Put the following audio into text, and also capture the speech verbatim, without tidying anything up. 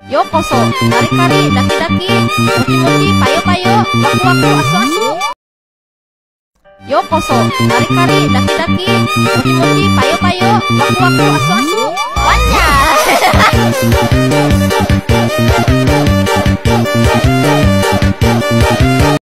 ようこそ、カリカリ、ダキダキ、もちもち、パヨパヨ、ワクワク、アスアス。ようこそ、カリカリ、ダキダキ、もちもち、パヨパヨ、ワクワク、アスアス。ワンニャー